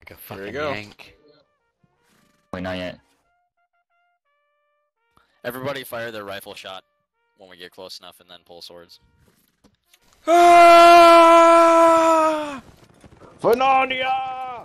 like a fucking we go. yank. Wait, not yet. Everybody fire their rifle shot when we get close enough, and then pull swords. Ah! Fernandia!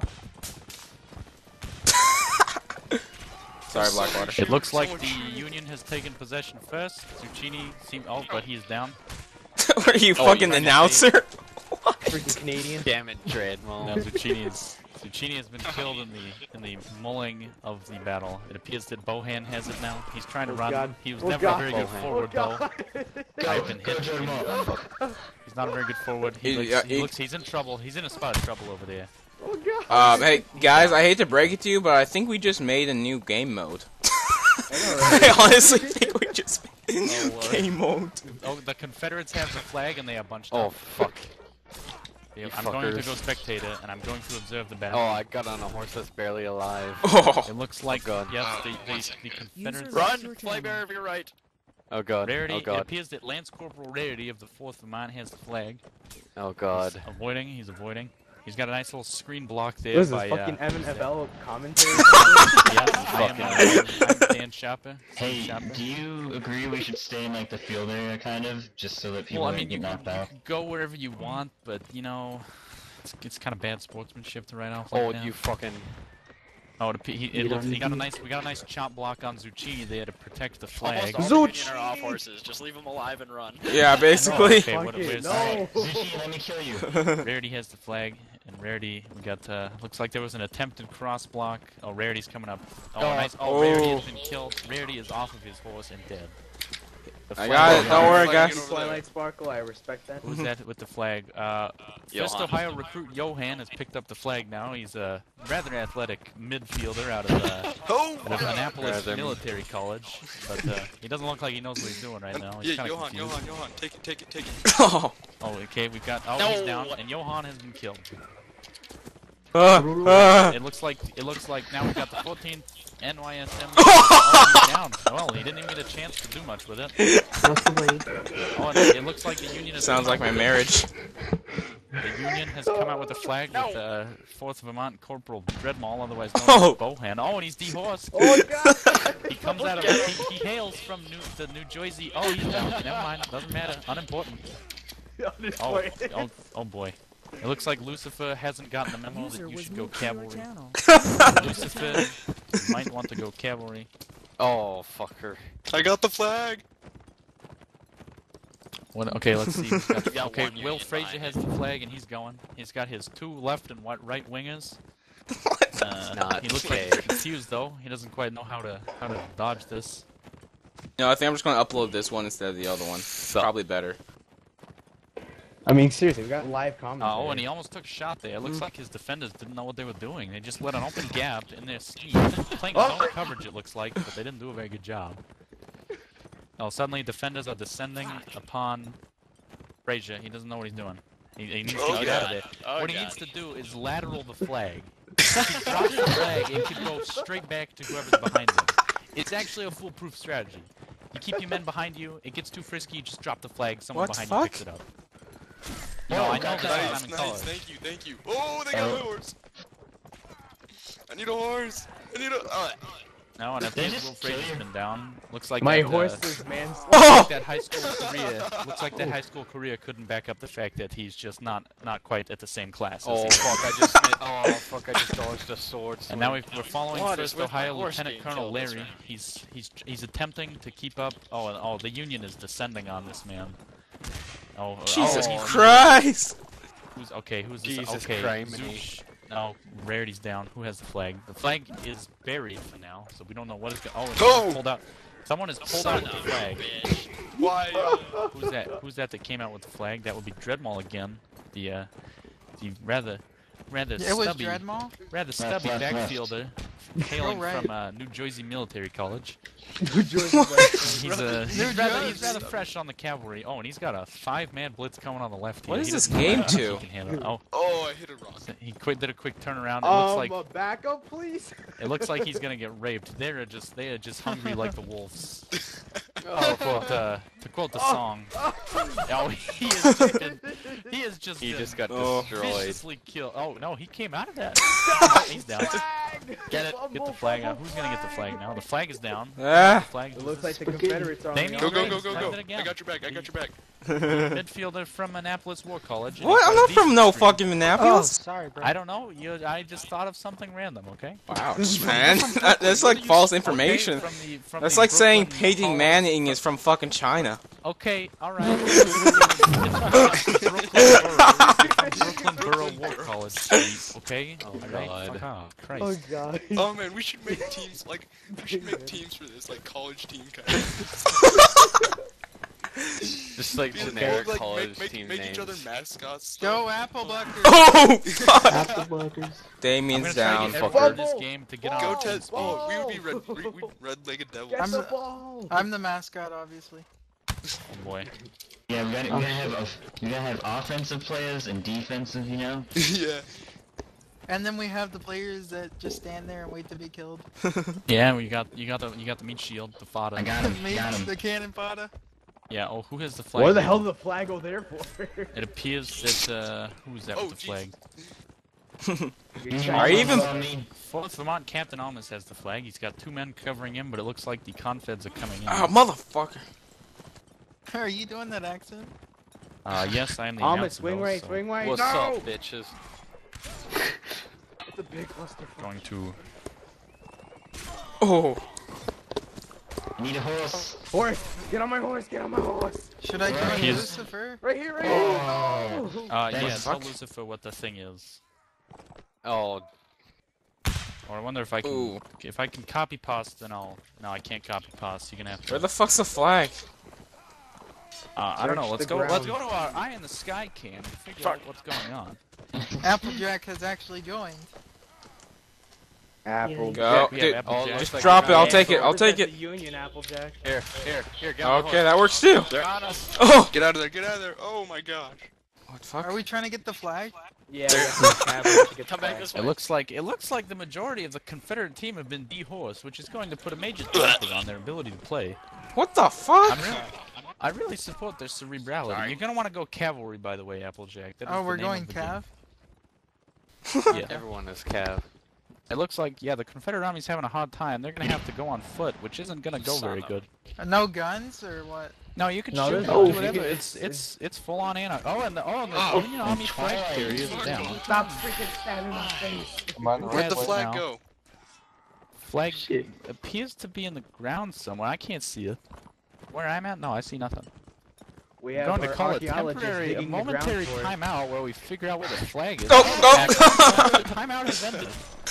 Sorry, Blackwater. It looks like the Union has taken possession first. Zucchini seemed. Oh, but he's down. Are you fucking announcer? Freaking Canadian. Damn it, Dreadmall. Now Zucchini has been killed in the mulling of the battle. It appears that Bohan has it now. He's trying to run. God. He was Oh, never God. a very good Bohan. forward though. I've been hit. Go, He's not a very good forward. He's in trouble. He's in a spot of trouble over there. Oh god. Hey guys, I hate to break it to you, but I think we just made a new game mode. I I honestly think we just made a new game mode. Oh, the Confederates have the flag and they are bunched Oh up. fuck. Yeah, You I'm going to fuckers. go spectate it, and I'm going to observe the battle. Oh, I got on a horse that's barely alive. Oh, It looks like, God. yes, the Confederates... Run! Flag bearer if you're right! Oh god. Rarity, Oh it god. appears that Lance Corporal Rarity of the 4th Vermont has the flag. Oh god. He's avoiding. He's got a nice little screen block there What is this, by, fucking Evan FL commentary? yes, I'm Dan Schapper. Hey, do you agree we should stay in like the field area, kind of, just so that people Well, I don't mean, get you knocked can out? go wherever you want, but, you know, it's kind of bad sportsmanship to write off Oh, like that. you fucking... Oh, we got a nice chop block on Zucchini there to protect the flag. Almost all the Union are off horses. Just leave them alive and run. yeah, basically. Okay, Fuck it, where's no. Zucchini, let me kill you. Rarity has the flag, and Rarity, we got, looks like there was an attempted cross block. Oh, Rarity's coming up. Oh, nice. Oh, Rarity has been killed. Rarity is off of his horse and dead. The I flag- got it, don't worry, Flag guys. Twilight Sparkle, I respect that. Who's that with the flag? First Johan. Ohio recruit Johan has picked up the flag now. He's a rather athletic midfielder out of Annapolis Rather. Military College, but he doesn't look like he knows what he's doing right now. He's Yeah, kinda Johan, confused. take it. Oh. Oh, okay, we've got. Oh, No. he's down, and Johan has been killed. Ah. It looks like now we've got the 14th NYSM. Oh, he's down. Well, he didn't even get a chance to do much with it. Oh, and it looks like the Union has Sounds like my marriage. The Union has come out with a flag with 4th Vermont Corporal Dreadmall, otherwise known Oh. as Bohan. Oh, and he's dehorsed. Oh god! He comes out of he hails from the New Jersey. Oh, he's down. Never mind. Doesn't matter. Unimportant. Oh boy. It looks like Lucifer hasn't gotten the memo that you should go cavalry. Lucifer, you might want to go cavalry. Oh, fucker. I got the flag! Okay, let's see. We got Okay, one Will Union Frazier behind has the flag and he's going. He's got his 2 left and right wingers. Not He looks okay. like confused though. He doesn't quite know how to dodge this. No, I think I'm just gonna upload this one instead of the other one. Probably better. I mean, seriously, we got live commentary. Oh, and he almost took a shot there. It looks like his defenders didn't know what they were doing. They just let an open gap in their scheme. Playing zone coverage, it looks like, but they didn't do a very good job. Oh, suddenly defenders are descending upon Frazier. He doesn't know what he's doing. He needs to get out of there. Oh, What he God. needs to do is lateral the flag. If he drops the flag, it can go straight back to whoever's behind him. It's actually a foolproof strategy. You keep your men behind you, it gets too frisky, you just drop the flag, someone What behind the you fuck? picks it up. No, I know Nice, that I'm in college. thank you. Oh, they got my horse! I need a horse! I need a... No, and I They think just Will kill Frazier's you? been down. Looks like My that, horse is man. Oh! that high school career. Looks like that high school career couldn't back up the fact that he's just not quite at the same class. As Oh, he fuck, I just... Oh, fuck, I just dodged a sword. And now we're following What is First with my Ohio horse Lieutenant being Colonel killed this Larry. round? He's attempting to keep up. Oh, the Union is descending on this man. Oh, Jesus oh, Christ! Who's okay? Who's this? Jesus Okay, Christ. Zooch. No, Rarity's down. Who has the flag? The flag is buried for now, so we don't know what is going. Oh, and someone pulled out. Someone has pulled out the flag. Why? Who's that? Who's that came out with the flag? That would be Dreadmall again. The rather It was stubby, Dreadmall? rather stubby left. backfielder, hailing right. from New Jersey Military College. New Jersey. He's rather fresh on the cavalry. Oh, and he's got a 5-man blitz coming on the left. What here. is He this doesn't know game how he to? can handle it. Oh, Oh, I hit a rock. he did a quick turnaround. It looks like backup, please. it looks like he's gonna get raped. They are just hungry like the wolves. Oh, To quote the song. Oh, he has is just He been just got Oh. destroyed. viciously killed. Oh no, he came out of that. He's down. Get it. Get the flag out. Who's gonna get the flag now? The flag is down. Ah. The flag It looks like the Confederates are on Damien the Go, go, Graves go, go, does go. it again. I got your back. I got your back. Midfielder from Annapolis War College. and What? he's I'm got a not from decent no streak. fucking Minneapolis. sorry, bro. I don't know. I just thought of something random. Okay. Wow, man. That's like false information. Okay, from That's the like saying Brooklyn Peyton College- Manning is from fucking China. Okay, alright. Brooklyn Borough War College Street, okay? Oh, Alright, God. fuck off, Christ. Oh god. Oh man, we should make teams like we should make teams for this, like college team kind of. Just like Like, generic make, college make, team make names. each other mascots. Go Apple Buckers. Oh, fuck. Apple Buckers. I'm Damien's gonna try down. to get everyone in this Fumble! game to get Go Go on. Ted. Oh, we would be Ball! red-legged devils. Get I'm the the- ball. I'm the mascot, obviously. Oh boy. Yeah, we gotta have offensive players and defensive, you know? Yeah. And then we have the players that just stand there and wait to be killed. Yeah, you got the meat shield, the fodder. I got him. Me, Got him. the cannon fodder. Yeah, oh, who has the flag? What the hell did the flag go there for? It appears that, who's that Oh, with the jeez. flag? Are you even- Fourth Vermont Captain Almas has the flag. He's got 2 men covering him, but it looks like the Confeds are coming in. Oh, motherfucker. Are you doing that accent? Yes, I am the Almond, announcer, swing though, right, so swing right. What's no! up, bitches? It's a big clusterfuck. Going to... Oh. I need a horse. Horse! Get on my horse! Get on my horse! Should I Right. join He's- Lucifer? Right here, right Oh. here! No! Yeah, tell fuck? Lucifer what the thing is. Oh, Or I wonder if I can... Ooh. If I can copy paste, then I'll... No, I can't copy paste. You're gonna have to... Where the fuck's the flag? I don't know. Search Let's the go. Let's ground. go to our Eye in the Sky cam and figure out what's going on. Applejack has actually joined. Apple. Go. Yeah, Dude, Applejack. just like drop it. I'll yeah, take it. I'll take The it. Union Applejack. here, got Okay, that works too. They're on us. Oh. Get out of there. Get out of there. Oh my gosh. What the fuck? Are we trying to get the flag? Yeah, we have to get Come the back flag. this way. It looks like the majority of the Confederate team have been dehorsed, which is going to put a major damper on their ability to play. What the fuck? I really support their cerebrality. Sorry. You're gonna want to go cavalry, by the way, Applejack. That is Oh, the we're name going of the game. Cav? Yeah. Everyone is Cav. It looks like, yeah, the Confederate Army's having a hard time. They're gonna have to go on foot, which isn't gonna go Son very of- good. No guns or what? No, you can No, shoot, there's- you can oh, do you whatever. can- It's full on anarchy. Oh, and the Union Army flag carrier is down. Stop freaking standing in my face. Where'd the What flag now? go? Flag appears to be in the ground somewhere. I can't see it. Where I'm at? No, I see nothing. We I'm have going to our call a archaeologists temporary, a digging the ground momentary for it. timeout where we figure out where the flag is. Oh, The timeout has ended.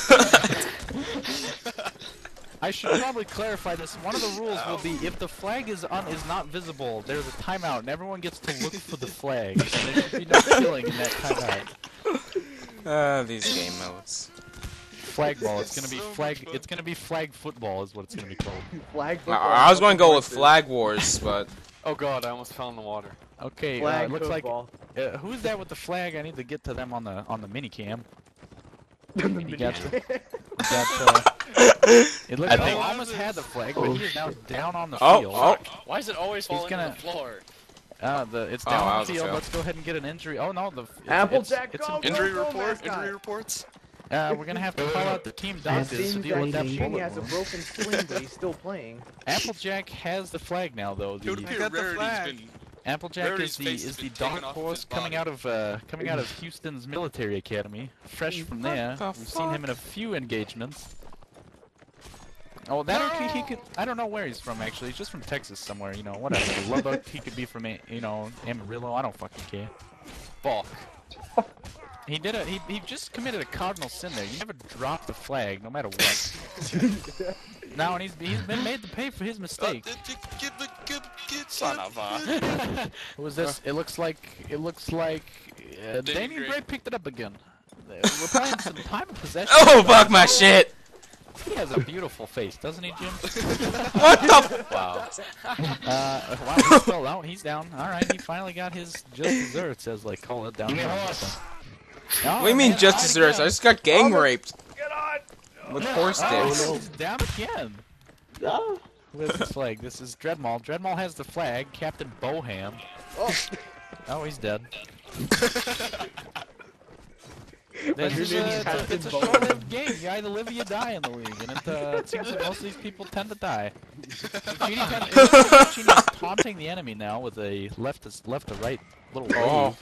I should probably clarify this. One of the rules will be if the flag is not visible, there's a timeout, and everyone gets to look for the flag. And there should be no killing in that timeout. These game modes. Flagball. It's gonna be So flag. much fun. It's gonna be flag football, is what it's gonna be called. Flag I football. I was going to go with Flag Wars, but Oh god, I almost fell in the water. Okay. Flag it looks football. like. Who's that with the flag? I need to get to them on the mini cam. You got the, it looks I like think- he almost had the flag, but he is now down on the oh, field. oh, Why is it always falling to gonna- the floor? It's Oh, down that on was the a field. fail. Let's go ahead and get an injury. Oh no, Applejack, it's go! Injury go, report. mascot. Injury reports. we're gonna have to call out the team doctors to Seems deal that with that Eugene bullet has a wound. broken swing, but he's still playing. Applejack has the flag now, though. It would The appear got the Rarity's flag. been. Applejack Rarity's is the face has been dark taken off of horse his coming body. out of Houston's military academy, fresh from there. the We've seen him in a few engagements. Oh, that or he could. I don't know where he's from actually. He's just from Texas somewhere. You know, whatever. Lubbock. He could be from Amarillo. I don't fucking care. Fuck. He did a. He just committed a cardinal sin there. You never drop the flag, no matter what. Now, and he's been made to pay for his mistake. Son of a. Who is this? It looks like Damien Gray. Gray picked it up again. We're playing some time of possession. oh, fuck my shit! He has a beautiful face, doesn't he, Jim? What the? Wow. Wow, he's still out. He's down. All right, he finally got his just desserts, as like call it down Give me here. a horse. Oh, What do you mean man, just out desserts? I again. just got gang raped Get on! with horse Oh, dicks. he's down again. Who has this flag? This is Dreadmall. Dreadmall has the flag. Captain Boham. Oh, Oh, he's dead. What's This your is name? it's Captain a Bowen. short-lived game. You either live or you die in the league, and it seems that most of these people tend to die. Zucchini is taunting the enemy now with a left to right little wave. Oh.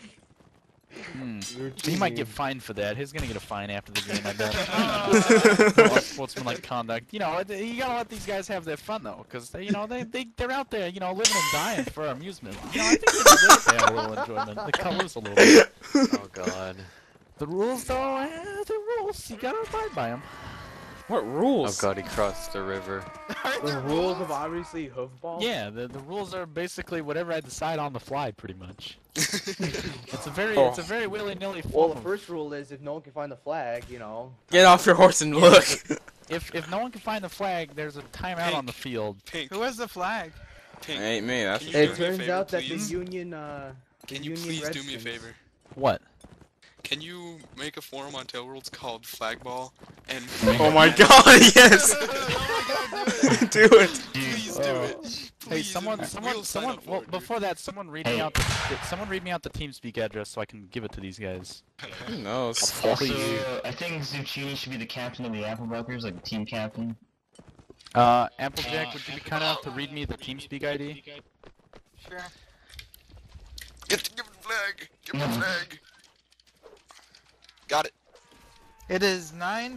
He might get fined for that. He's gonna get a fine after the game, I bet. Unsportsmanlike conduct. You know, you gotta let these guys have their fun though, because they're out there, living and dying for our amusement. I think they deserve to have a little enjoyment. They cut loose a little bit. Oh god. The rules, though, the rules. You gotta abide by them. What Oh rules? god, he crossed the river. The rules of obviously hoofball. Yeah, the rules are basically whatever I decide on the fly, pretty much. It's a very willy-nilly Well, form. the first rule is if no one can find the flag, Get off your horse and look. If no one can find the flag, there's a timeout on the field. Pink. Who has the flag? Pink. Ain't me, that's Can for you It do sure. me a turns favor, out that please? the Union, Can you please do me a favor? What? Can you make a forum on Tail Worlds called Flagball and Oh my god, yes! Do it! please do it. Hey, Please, and we'll sign up for well, it, dude. before that, someone read me out the TeamSpeak address so I can give it to these guys. Who knows? Also, Please. I think Zucchini should be the captain of the Applebuckers, like the team captain. Applejack, would you be kind enough to read me the TeamSpeak ID? Sure. Give him the flag. Give him the flag. Got it. It is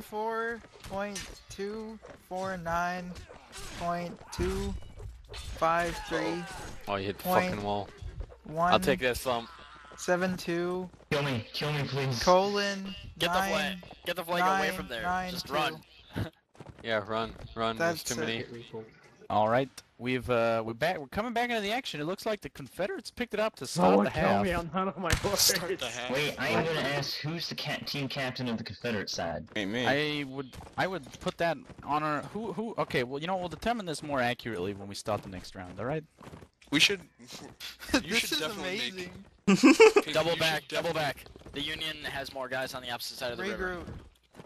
94.249.253. Oh, you hit the Point. fucking wall. I'll take this thump. 72 Kill me, please. colon Get the flag. Get the flag away from there. Just run. Yeah, run. There's That's too many. All right, we're coming back into the action. It looks like the Confederates picked it up to start the half. I'm not on my horse. Start the half. Wait, I am gonna ask who's the team captain of the Confederate side. Ain't me. I would put that on our who. Okay, well we'll determine this more accurately when we start the next round. All right. We should. You This should is definitely amazing. Pink, Double you should back. Double definitely- back. The Union has more guys on the opposite side of the river. Regroup.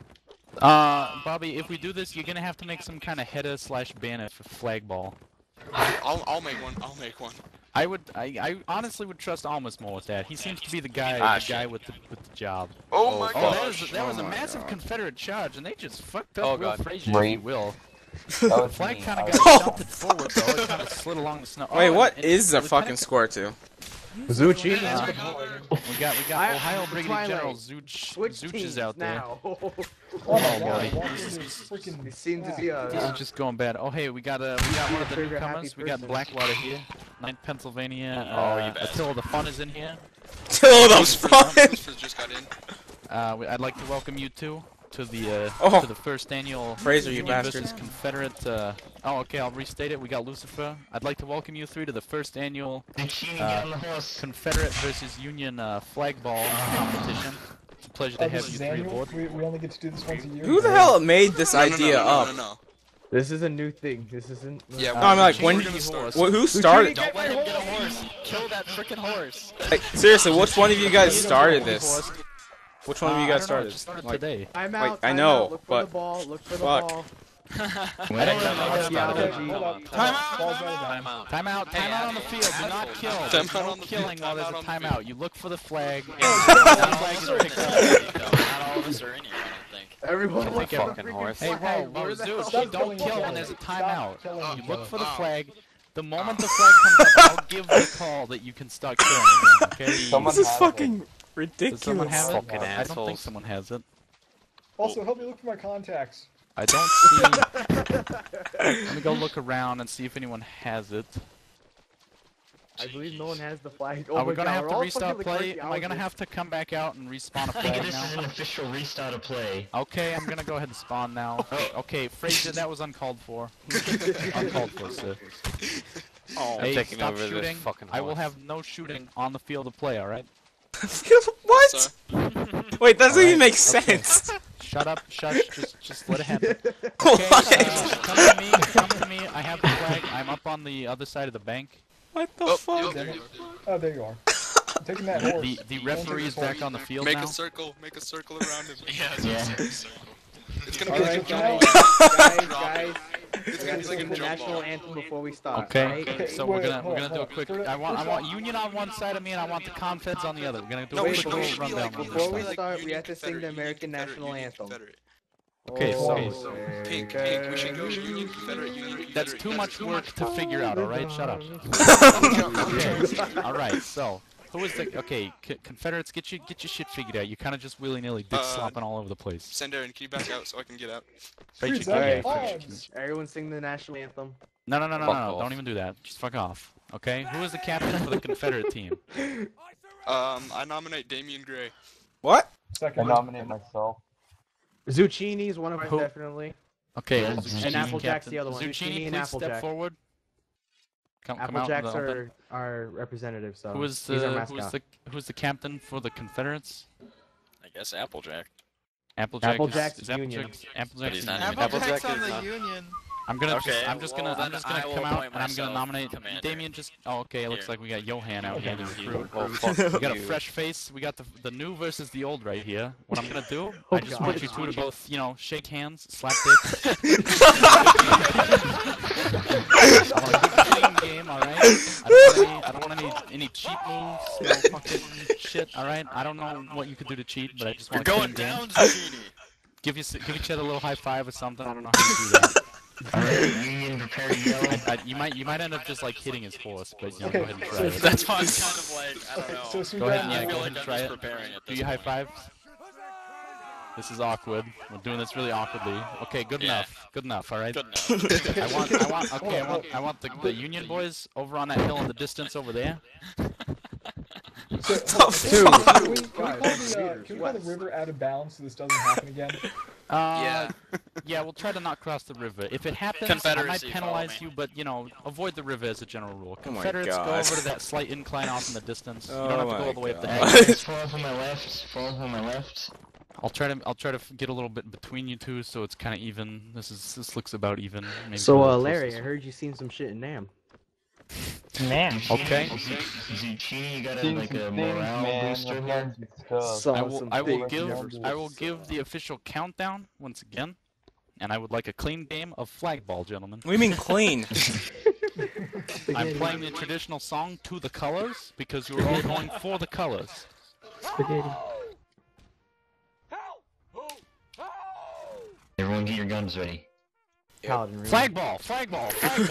Bobby, if we do this, you're gonna have to make some kind of header/banner for Flagball. I'll make one. I'll make one. I honestly would trust Almas more with that. He seems to be the guy with the job. Oh my Oh, gosh. that was a my massive God. Confederate charge, and they just fucked Oh, up Will God. Frazier, if you will. The flag kind of got Oh. shunted forward, though. It kind of slid along the snow. Wait, Oh, what and is the Lieutenant- fucking score to? Zucchini. We got Ohio Brigadier Twilight. General Zooch is teams out there. now. Oh, buddy. It seems to be This is just going bad. Oh, hey, we got one of the Trigger happy newcomers. We got person. Blackwater here, 9th Pennsylvania. you bet. Attila the Fun is in here. Till the Lucifer fun! just got in. I'd like to welcome you two to the Oh. to the first annual Fraser, you Union bastard. versus Confederate. Oh, okay, I'll restate it. We got Lucifer. I'd like to welcome you three to the first annual Zucchini, get on the horse. Confederate versus Union flagball competition. It's a pleasure to have you three aboard. We only get to do this once a year. Who the hell made this idea up? No. This is a new thing. This isn't. Yeah, No, I'm like, Zucchini, when we're did gonna you start. Who started? Don't let him get a horse. Kill that freaking horse. Like, seriously, which one of you guys You don't started get a this? horse. Which one of you I guys don't know, started? it just started Like, today. I'm Wait, out. I time know, out. Look for but the ball. Look for the fuck. ball. Time out on the field. Do not kill. Time There's out no on the field. killing while there's Time a out on the timeout. You look for the flag. Not all of us are in here, though. Not all of us are in here, I don't think. Everyone Kill look the for the fucking freaking horse. Hey, flag. whoa, Where the Zeus, hell- you don't kill when there's a timeout. killing You each look other. for the flag. The moment the flag comes up, I'll give the call that you can start killing again, okay? This is fucking Does someone ridiculous. have it? Fucking I don't think assholes. someone has it. Also, help me look for my contacts. I don't see... Let me go look around and see if anyone has it. I believe no one has the flag. Are we my gonna God, have we're to all restart fucking play? Am I gonna archaeologists. have to come back out and respawn a I think flag this is an now? official restart of play. Okay, I'm gonna go ahead and spawn now. Okay, Fraser, that was uncalled for. Uncalled for, sir. I'm Hey, taking stop over shooting. this fucking I will horse. have no shooting on the field of play, alright? What? Sir. Wait, that doesn't even Alright, make okay. sense. Shut up, shush, just let it happen. Okay, What? come to me, I have the flag, I'm up on the other side of the bank. What the Oh, fuck? there you Oh, there you are. I'm taking that horse. The referee is back on the field Make now. a circle. Make a circle around him. Yeah, Yeah. It's gonna be Alright, like a now- jungle. guys, It's We gonna gotta be like a sing the drum national ball. anthem before we start. Okay, Right? so wait, we're gonna hold on, do a hold on. quick. For the- I want first off- Union on one side of me, and I want the Confeds on the other. We're gonna do No, a we Wait, quick should, but we little should be rundown like, on we this before should we be stuff. like start, we Union have to sing the Confederate, American Union national Confederate, anthem. Union Confederate. Okay, Oh, so Pink, pink. We should go Union Confederate, Union Confederate. that's too much work to figure out. All right, shut up. Okay. All right, so who is the Confederates? Get your shit figured out. You kind of just willy-nilly dick slopping all over the place. Sandarian, can you back out so I can get out? Right, you Freeze, can, yeah, alright. freeze. Everyone sing the national anthem. No, Fuck off. don't even do that. Just fuck off. Okay, who is the captain for the Confederate team? I nominate Damian Gray. What? Second. myself. Zucchini's one of us, Who? definitely. Okay, Yeah, Zucchini and Applejack's captain. the other one. Zucchini, Zucchini and please step Applejack. forward. Come out. Applejack's in the open. our representative, so Who is he's our the mascot. who's the captain for the Confederates? I guess Applejack. Applejack. Applejack's is Union. Applejack's he's not Union. Applejack's Applejack on is the not- Union. I'm gonna Okay, I'm just well, gonna then come I will out appoint and I'm gonna myself nominate commander. Damien. Just okay. It looks Here. like we got Johan out here to recruit. Well, fuck We got a you. fresh face. We got the new versus the old right here. What I'm gonna do? Oh, I just God. want you two to both, shake hands, slap dicks. I want a good clean game, all right? I don't want any cheat moves, no fucking shit, all right? I don't know what you could do to cheat, but I just You're want a going clean game. down, Zucchini. Give each other a little high five or something. I don't know how you do that. Alright, Union, prepare to yell. You might end up just like hitting his horse, but Okay, go ahead and try so- it. That's why I'm kind of like, I don't know. So, so Go ahead, Brad, yeah, I go feel ahead like and I'm try just it. preparing at Do this you high point. fives? This is awkward. We're doing this really awkwardly. Okay, good Yeah. enough. Good enough. All right. Good enough. I want the Union boys over on that hill in the distance over there. so, can we call the river out of bounds so this doesn't happen again? Yeah. Yeah, we'll try to not cross the river. If it happens, I might Confederacy, penalize follow you, but avoid the river as a general rule. Oh my Confederates, go God. over to that slight incline off in the distance. You Oh don't have to go my all the way up the God. hill. Fall on my left, fall on my left. I'll try to get a little bit between you two, so it's kind of even. This looks about even. Maybe So, a little Larry, I closer. heard you seen some shit in Nam. Man. Okay. Zucchini, you got a morale booster here. I will give the official countdown once again, and I would like a clean game of Flagball, gentlemen. What do you mean clean? I'm playing the traditional song "To the Colors" because we're all going for the colors. Spaghetti. Everyone get your guns ready. Paladin ring. Flagball, Flagball,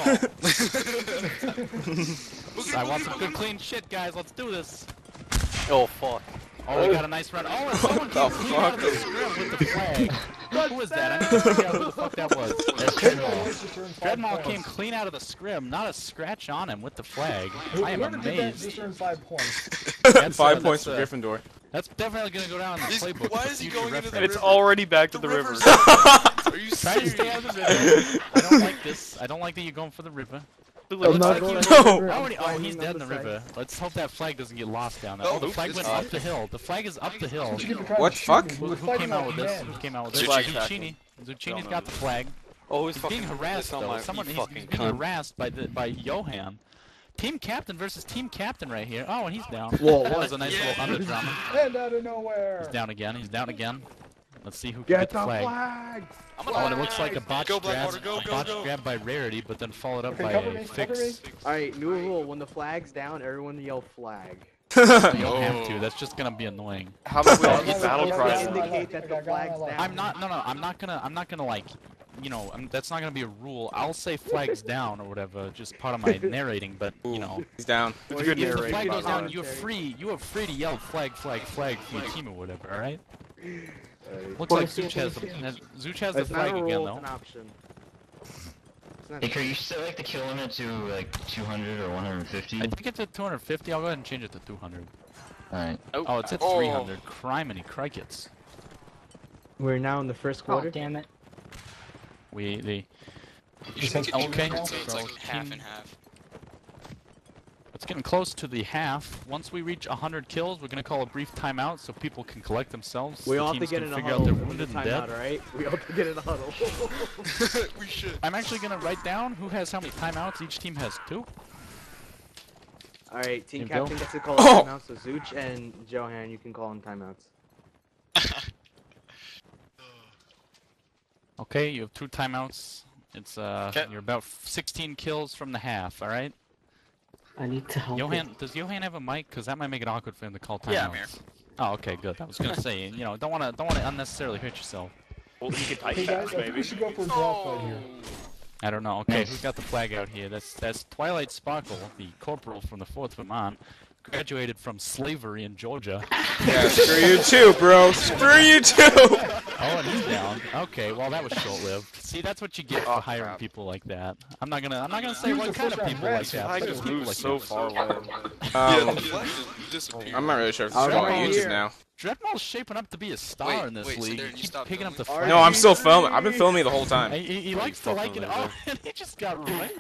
Flagball. I want some good clean shit, guys. Let's do this. Oh fuck. Oh, we got a nice run. Oh, and someone came clean out of the scrim with the flag. Who was that? I need to figure out who the fuck that was. That's Dreadmaw. Dreadmaw came clean out of the scrim, not a scratch on him with the flag. I am Whoever did that amazed. just earned 5 points. That's, 5 points for that's, Gryffindor. That's definitely gonna go down in the playbook. Why for is he future going into the reference. river? It's already back to the river. river's Are you Try to serious? stay out of the river. I don't like this. I don't like that you're going for the river. I'm not going No. to the river, I'm Oh, he's flying dead on in the side. river. Let's hope that flag doesn't get lost down there. Oh, Oh, the oops, flag it's went fine. up the hill. The flag is up the hill. But you get the crowd What to shoot fuck? me. Who, We're who fighting came out like with this? men. Who came out with this? Flag Zucchini. Zucchini's No, got no. the flag. Oh, he's He's fucking being harassed on though. my Someone he's fucking being cunt. harassed by Johan. Team captain versus team captain right here. Oh, and he's down. Whoa, That what? was a nice little under drama. And out of nowhere. He's down again. He's down again. Let's see who can Get get the the flag. flag! Oh, and it looks like a botched Go, grab, Blackwater, go, a go, botched go. grab by Rarity, but then followed up Okay, by cover a me, fix. cover me. Alright, new rule. When the flag's down, everyone yell flag. You don't have to. That's just gonna be annoying. How about we all Okay, keep battle okay, cries? okay. Indicate that the flag's down. I'm not. No, I'm not gonna like. That's not gonna be a rule. I'll say flags down or whatever, just part of my narrating. But He's down. Well, good you if the narrating, flag can goes do down, voluntary. you are free to yell flag for your team or whatever. All right. Alright. Looks like Zuch has the It's not flag a rule, again it's though. an option. It's not Hey, can you set like the kill limit to like 200 or 150? I think it's at 250. I'll go ahead and change it to 200. Alright. Oh, it's at Oh. 300. Criminy crikets. We're now in the first quarter. damn it. You Just should has make it to okay. be So it's So like half team- and half. It's getting close to the half. Once we reach 100 kills, we're gonna call a brief timeout so people can collect themselves. We the all have to teams get can in a figure huddle out their when the wounded and timeout, dead. alright? We all have to get in a huddle. We should. I'm actually gonna write down who has how many timeouts. Each team has 2. Alright, team Hey, Bill. captain gets to call Oh. timeouts, so Zuch and Johan, you can call them timeouts. Okay, you have 2 timeouts It's you're about 16 kills from the half. All right. I need to help. Does Johan have a mic? Cause that might make it awkward for him to call timeouts. Yeah, I'm here. Oh, okay, good. I was gonna say, you know, don't wanna unnecessarily hurt yourself. Well, you could type Hey guys, fast, I think maybe. we should go for a draw fight here. I don't know. Okay, who's got the flag out here? That's Twilight Sparkle, the corporal from the 4th Vermont, graduated from slavery in Georgia. Yeah, screw you too, bro. Screw you too. Oh, and he's down. Okay, well that was short-lived. See, that's what you get for hiring people like that. I'm not gonna say what kind of people like that. I But just people moved like so that. far away. Yeah, the flag just disappeared. I'm not really sure if this All is what right, he uses here. now. Dreadmaul's shaping up to be a star Wait, in this wait, so league. there, You you keep stopped picking up the filming? flag. No, I'm still filming. I've been filming the whole time. He likes to like it. Oh, and he just got raped.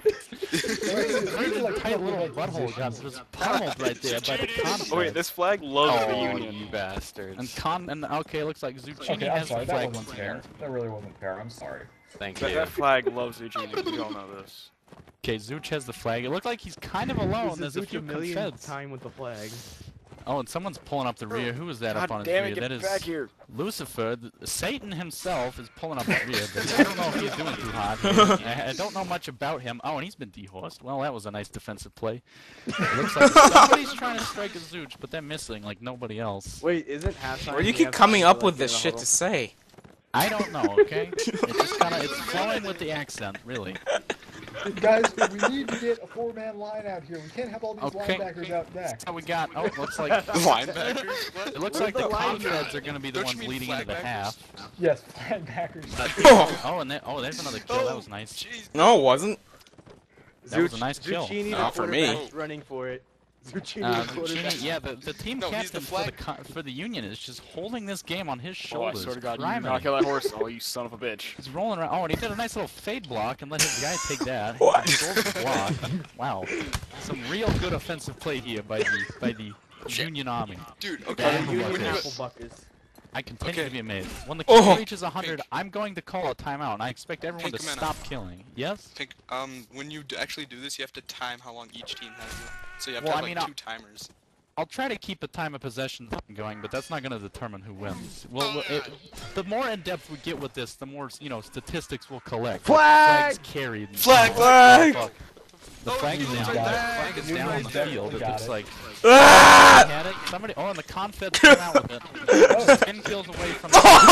Really, like, Tight little like butthole got just pummeled right there by the convict. Oh wait, this flag loves the Oh, Union. you bastards. And okay, looks like Zucchini Okay, I'm has sorry. the That flag wasn't once fair. again. That really wasn't fair. I'm sorry. Thank you. That flag loves Zucchini. We all know this. Okay, Zuch has the flag. It looked like he's kind of alone. There's a few confeds. time with the flag. Oh, and someone's pulling up the rear. Who is that up on God his damn rear? it, get That is back here. Lucifer. Satan himself is pulling up the rear, but I don't know if he's doing too hot. I don't know much about him. Oh, and he's been dehorsed. Well, that was a nice defensive play. It looks like somebody's trying to strike a Zuch, but they're missing like nobody else. Wait, isn't halftime? Where do you we keep have coming time up to, with like, this get in a shit huddle? to say? I don't know, okay? It's just kind of, it's flowing with the accent, really. Guys, we need to get a 4-man line out here. We can't have all these Okay. linebackers out back. So we got, oh, it looks like, Linebackers? What? it looks Where's like the the line Confeds are going to be the Don't you ones mean leading into the flag half. Yes, linebackers. Oh, and there's another kill. That was nice. Jeez. No, it wasn't. That was a nice kill. Zucchini, Not the for me. quarterback's running for it. Zucchini, the quarterback. Zucchini, yeah, the team No, he's the captain for the Union is just holding this game on his Oh, I shoulders. swear to God, you criming did not it. kill that horse. Oh, you son of a bitch. He's rolling around. Oh, and he did a nice little fade block and let his guy take that. What? He controlled the block. Wow, some real good offensive play here by the Union Army. Dude, Yeah, okay. Union when you- Apple buckers. I continue Okay. to be amazed. When the kill Oh. reaches 100, I'm going to call a timeout, and I expect everyone to Pink mana. stop killing. Yes? Pink, when you actually do this, you have to time how long each team has you. So you have Well, to I have mean, like 2 timers. I'll try to keep the time of possession going, but that's not going to determine who wins. Well, the more in depth we get with this, the more statistics we'll collect. Flag! Flags carried. and Flag! stuff. Flag! Oh, fuck. The flag is down. The flag is down on the field. It looks like Ah! he had it. Somebody. Oh, and the Confeds came out with it. Just 10 kills away from.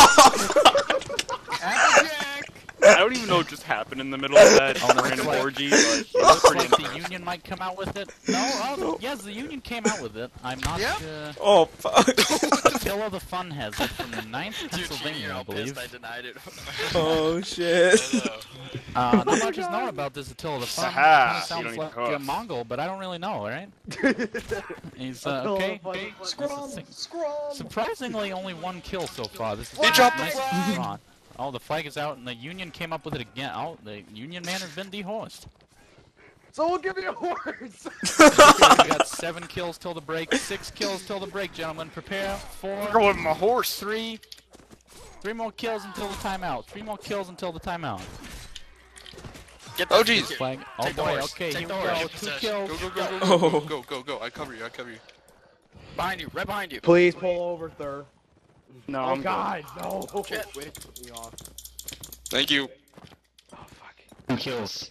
Applejack! I don't even know what just happened in the middle of that Oh, no, random it's like- orgy, but it It was looks pretty like the impressive. Union might come out with it. No, oh, yes, the Union came out with it. I'm not. Yep. Oh, fuck. Killer the Fun has it from the 9th Dude, Pennsylvania, you're I all believe. pissed I denied it. Oh, shit. Not much is known about this Attila the Fun. Aha, Kind of you sounds don't like even a Mongol, but I don't really know, alright? He's, Attila okay. the Fun. Scrum! Scrum! Surprisingly, only 1 kill so far. This is He dropped the nice flag! draw. Oh, the flag is out, and the Union came up with it again. Oh, the Union man has been dehorsed. Someone give me a horse! We got 7 kills till the break, 6 kills till the break, gentlemen. Prepare. 4, Go with my horse. 3. 3 more kills until the timeout. 3 more kills until the timeout. Get Oh, the jeez. Flag. Oh Take the boy, horse. okay, Take here the we horse. go. Get 2 possession. kills. Go, go, go, go, Oh. go, go, go, go. I cover you, I cover you. Behind you, right behind you. Please pull over, Thur. No, Oh I'm good. God, no! Shit. Way to put me off. Thank you. Oh fuck. 2 kills.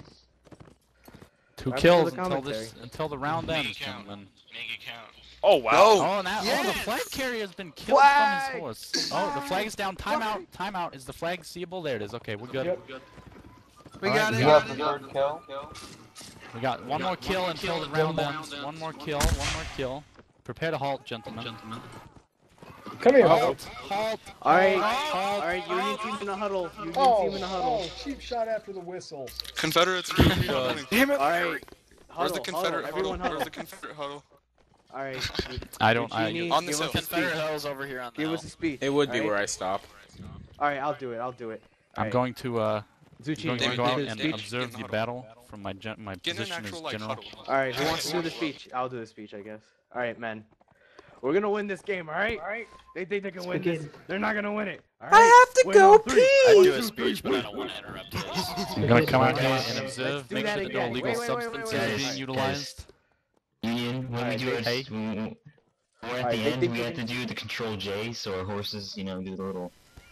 2 Right kills before the until the round Make ends, it count. gentlemen. Make it count. Oh, wow. Oh, and that, Yes! the flag carrier has been killed Flag! from his horse. Oh, the flag is down. Timeout. Timeout. Is the flag seeable? There it is. Okay, we're good. Yep. We All got right, it. we got we got it. We got 1 more kill until the round ends. 1 more kill. 1 more kill. Prepare to halt, gentlemen. Come here. Halt. Halt. Alright, Halt. alright, Union team in a huddle. Union Oh, team in a huddle. oh, cheap shot after the whistle. Confederates. Damn it. Alright. Where's the Huddle, Confederate huddle, huddle? everyone Where's huddle. the Confederate huddle? Alright. I don't. Zucchini, On the give us hill. a speech. Confederate Hell's over here on the Give hill. us a speech. It would be alright? where I stop. Alright, I'll do it. I'll do it. I'm Alright. going to Zucchini, going to David, go out David, and David, observe get in the the huddle. battle from my my Get in an position as actual like general. huddle. Alright, who wants to do the speech? I'll do the speech, I guess. Alright, men. We're gonna win this game, alright? Alright? They think they can win this. They're not gonna win it. Alright? have to Win go on 3. I'd do 1, a 2, speech, 3, but I don't want to interrupt this. I'm gonna come out here and Let's observe, do make that sure that no again. illegal Wait, wait, wait, substance wait, is wait. being utilized. Union, when Alright, we do hey. we're at Alright, the they end, think we they have to can- do the control J, so our horses, do the little...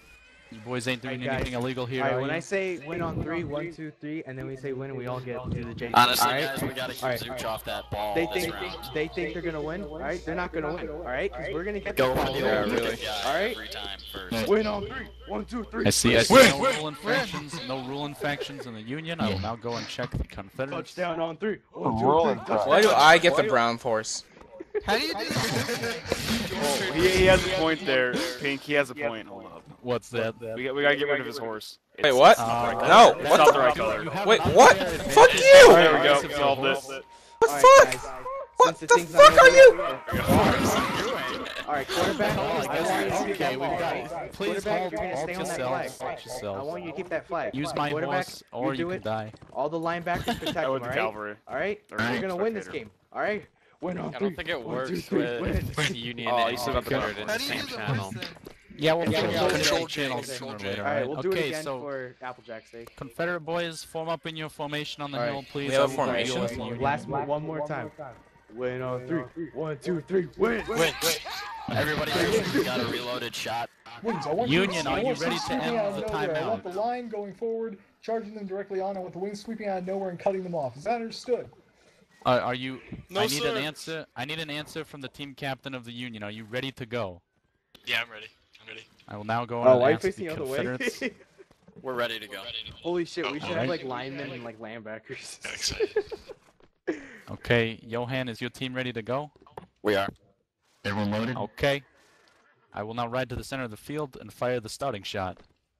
You boys ain't doing Alright, guys. anything illegal here, Alright, are when you? I say win on 3, 1, 2, 3, and then we say win, we all get to the J. Honestly, Alright? guys, we gotta keep Zooch off that ball They this think round. they think they're gonna win. Alright, they're not gonna win. Alright, because we're gonna get the Go ball. for the Yeah, old really. guy Alright? every time first. Win on 3, 1, 2, 3. I see Win! no ruling factions, no ruling factions in the Union. I will now go and check the Confederates. Touchdown on 3. 1, 2, 3. Touchdown. Why do I get the brown force? How do you do that? Oh, he has a point there, Pink. He has a point. Hold up. What's that? We gotta get rid of his horse. Wait, what? No, It's what not the? the right color. Wait, what? Fuck you! There we go. Solved this. What Alright, fuck? guys. What Since the thing's fuck not are you? Alright, quarterback. Oh, I I guess want you to okay, keep that we ball. got. Please Quarterback, hold you're gonna stay on that yourself. flag. Hold yourself. I want you to keep that flag. Use my Quarterback, horse, or do you can it. die. All the linebackers protect I him, went the alright? cavalry. Alright? Alright, We're gonna win this spectator. game. Alright? Win on 3. I don't think it 1, 2, works 3, win. with Union Oh, and you still got the Confederate in How the do you same use the channel. horse then? Yeah, we'll Yeah, get control control J. channels Control sooner or J. later, Alright, right? we'll do it Okay, again so for Applejack's sake. Confederate boys, form up in your formation on the Alright. hill, please. We have a I will formation? deal with the Union. Last one more time. Win on 3. 1, 2, 3, win. Everybody, we got a reloaded shot. Wings, I want Union, I are you want ready some to sweeping end out of the nowhere. I want timeout? the line going forward, charging them directly on. I want the wings sweeping out of nowhere and cutting them off. Is that understood? Are you? No, I need an sir. answer. I need an answer from the team captain of the Union. Are you ready to go? Yeah, I'm ready. I'm ready. I will now go Oh, and why are you ask the facing the other way? Confederates. We're ready to go. Holy shit, we should have Alright. like linemen and like linebackers. Excited. Okay, Johan, is your team ready to go? We are. Everyone loaded? Okay. I will now ride to the center of the field and fire the starting shot.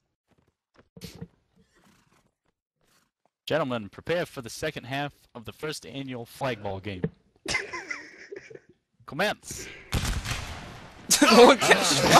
Gentlemen, prepare for the second half of the first annual Flagball game. Commence! No, get-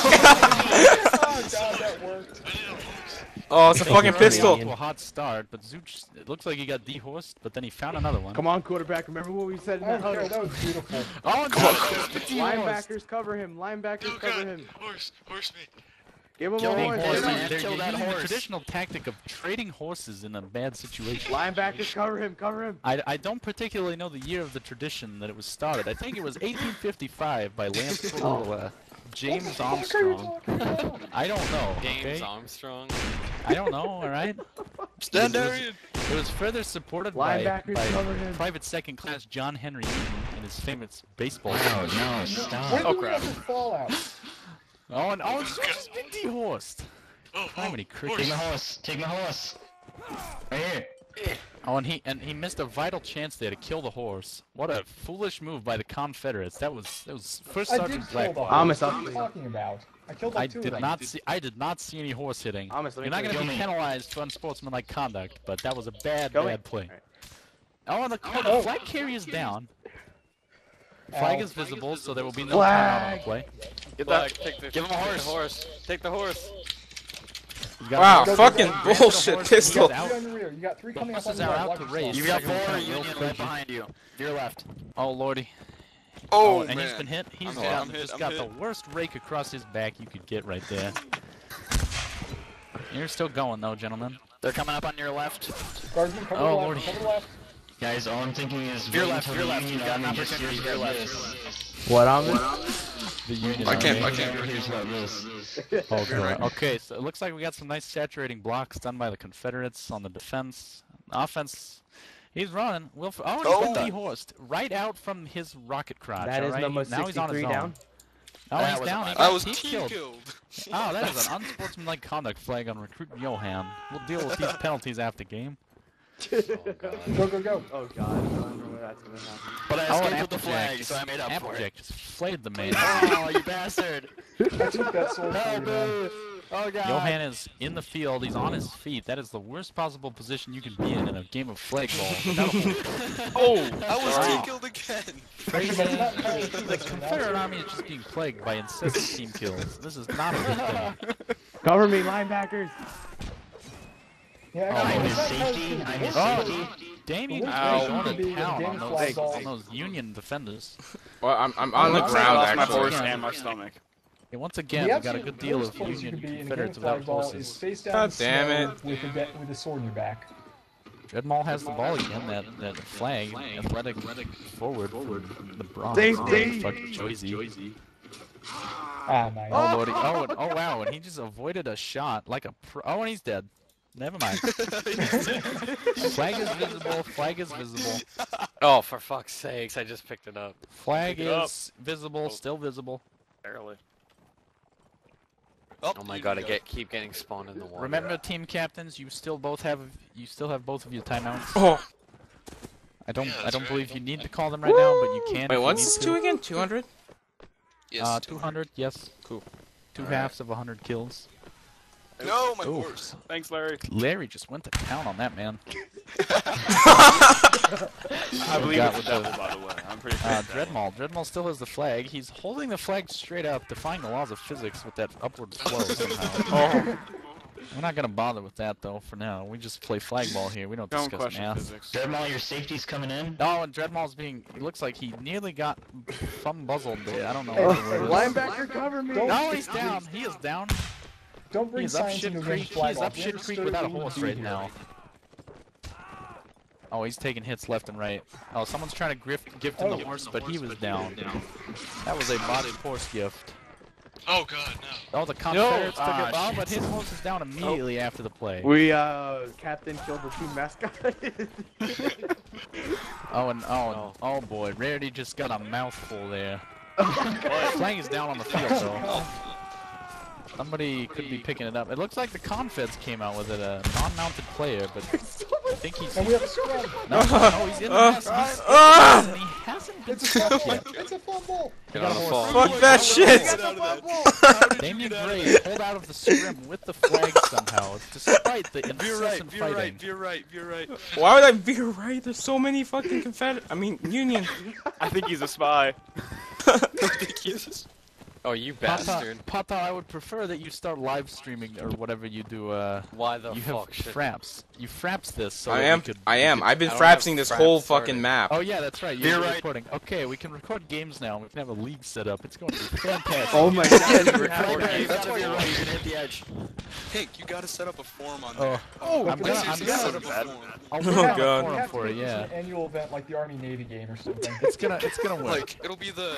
Oh god, that worked. Oh, it's a fucking Off pistol. to a hot start, but Zooch, it looks like he got dehorsed, but then he found another one. Come on, quarterback. Remember what we said in that Okay, huddle? that was beautiful. Oh no! Linebackers cover him. Linebackers cover him. Horse me. Give him Kill a the horse. horse, Give him- man. They're Kill that using the horse. traditional tactic of trading horses in a bad situation. Linebackers cover him. Cover him. I don't particularly know the year of the tradition that it was started. I think it was 1855 by Lance Corporal, James Armstrong. I don't know. James Okay? Armstrong. I don't know. All right. Sandarian. It was further supported by Linebackers cover him. Private Second Class John Henry Eaton in his famous baseball. Oh, game. no, stop. When Oh, do we crap. have this Fallout? Oh, and it's just been dehorsed. Oh, How many Take crickets? my horse. Take my horse. Right here. Oh, and he missed a vital chance there to kill the horse. What a foolish move by the Confederates. That was First I did Sergeant kill the Blackball. Amos, horse. up, What are you please. talking about? I killed I like 2 of did them. not see any horse hitting. Amos, let me You're not kill going to you. be penalized for unsportsmanlike conduct, but that was a bad Kill me. play. Alright. Oh, and the flag carrier's down. Flag is visible, so there will be no Flag. timeout on the play. Get Flag, that. take the, Give him a take horse. The horse. Take the horse. You got Wow, horses fucking out, grab the bullshit horse, pistol. you Three got out. on your rear. You got 3 coming up on horses your are right. out Watch to yourself. race. You got Second 4 real Union crazy. right behind you. To your left. Oh lordy. Oh, and man. he's been hit. He's I'm got, hit, just I'm got hit. the worst rake across his back you could get right there. You're still going though, gentlemen. They're coming up on your left. Guardsman, cover Oh, the lordy. left. Cover the left. Guys, all I'm thinking is Veer wait left, until veer the left. Union You've got an Army just opportunity to hears veer about left. this. What, Amos? The Union I can't. Army. I can't. Here's about this. Oh, God. Okay, so it looks like we got some nice saturating blocks done by the Confederates on the defense. Offense, he's running. He's been dehorsed right out from his rocket crotch. That is alright? number Now he's on his 63 own. down. Oh, That he's was down. a- He I got was team team killed. killed. Oh, that is an unsportsmanlike conduct flag on recruit Johan. We'll deal with these penalties after game. Go, go, go. Oh god, I don't know where that's gonna happen. But I Oh, and escaped with the Applejack flag, so I made up for it. Applejack just flayed the man. Oh, you bastard! I took that sword for you, man. Oh god! Johan is in the field. He's on his feet. That is the worst possible position you can be in a game of Flagball. Oh, I was Wow. team killed again. Actually, but it's not entirely true, The that's an Confederate announcement. Army is just being plagued by incessant team kills. This is not a good thing. Cover me, linebackers. Yeah, Oh, actually, I'm it's his not entirely safety. true. I'm his Oh, safety. Damien Well, Gray what's going going to to be town the on game those, Flagball? on those Union defenders. Well, I'm on the Well, ground Lost my actually. horse Yeah. and my stomach. Yeah, once again, The we got a absolute good deal worst of place you Union could be in a game Confederates of without Flagball is horses. face down God in the damn snow with a sword in your back. Dreadmall has the ball again. That flag, athletic forward from the Bronx. Safety! Fucking Joyzy. Ah, nice. Oh lordy! Oh, oh wow! And he just avoided a shot like a pro. Oh, and he's dead. Never mind. Flag is visible. Flag is visible. Oh, for fuck's sakes! I just picked it up. Flag Pick it up. is visible. Still visible. Barely. Oh my god! Keep getting spawned in the water. Remember, team captains, you still have both of your timeouts. Oh. I don't Yeah, that's believe right. you need to call them right now, but you can. Wait, if you what's need this to. to again? 200? Yes. 200. Yes. Cool. Two Alright. halves of 100 kills. No, my Ooh. horse. Thanks, Larry. Larry just went to town on that man. I believe Forgot it's a what devil, by the way. I'm pretty sure. it's a devil. Dreadmaul still has the flag. He's holding the flag straight up, defying the laws of physics with that upward flow somehow. Oh. We're not gonna bother with that though for now. We just play Flagball here. We don't Don't discuss question math. physics. Dreadmaul, your safety's coming in. No, and Dreadmaul's being. It looks like he nearly got fumbuzzled there. I don't know Oh, what the word is. linebacker, cover me. No, he's down. He is down. Don't bring He's up science shit into creek. against He's flag up off. We shit creek understood without a what we horse would do right here. now. Oh, he's taking hits left and right. Oh, someone's trying to gift him the horse, but he was down. That was a botted horse gift. Oh god, no. Oh, the Confederates took it. Oh, shit. but his horse is down immediately after the play. We captain killed the team mascot. Oh, and oh boy, Rarity just got a mouthful there. Flag is down on the field though. Somebody could be picking it up. It looks like the Confeds came out with it, a non-mounted player, but I think he's. And we have a scrum. No, he's in the nest. He's in the nest, and he hasn't been It's a stopped fumble. yet. It's a fumble. Get on the fall. Fuck that shit! Damian Gray pulled out of the scrim with the flag somehow, despite the incessant fighting. Veer right. Why would I be right? There's so many fucking Union. I think he's a spy. Oh, you bastard. Pata, I would prefer that you start live streaming or whatever you do. Why the You fuck have should... fraps. You fraps this so I that am. we could. I am. I've been I don't have frapsing this fraps whole started. fucking map. Oh yeah, that's right. You're You're right. recording. Okay, we can record games now. We can have a league set up. It's going to be fantastic. Oh my god. That's why you're right. You're gonna hit the edge. Pink, you gotta set up a form on Oh, there. I'm gonna Seriously, set set up up a form. I'll Oh, put out God. a We forum have to for make it. this Yeah, an annual event like the Army-Navy game or something. it's gonna work. Like, it'll be the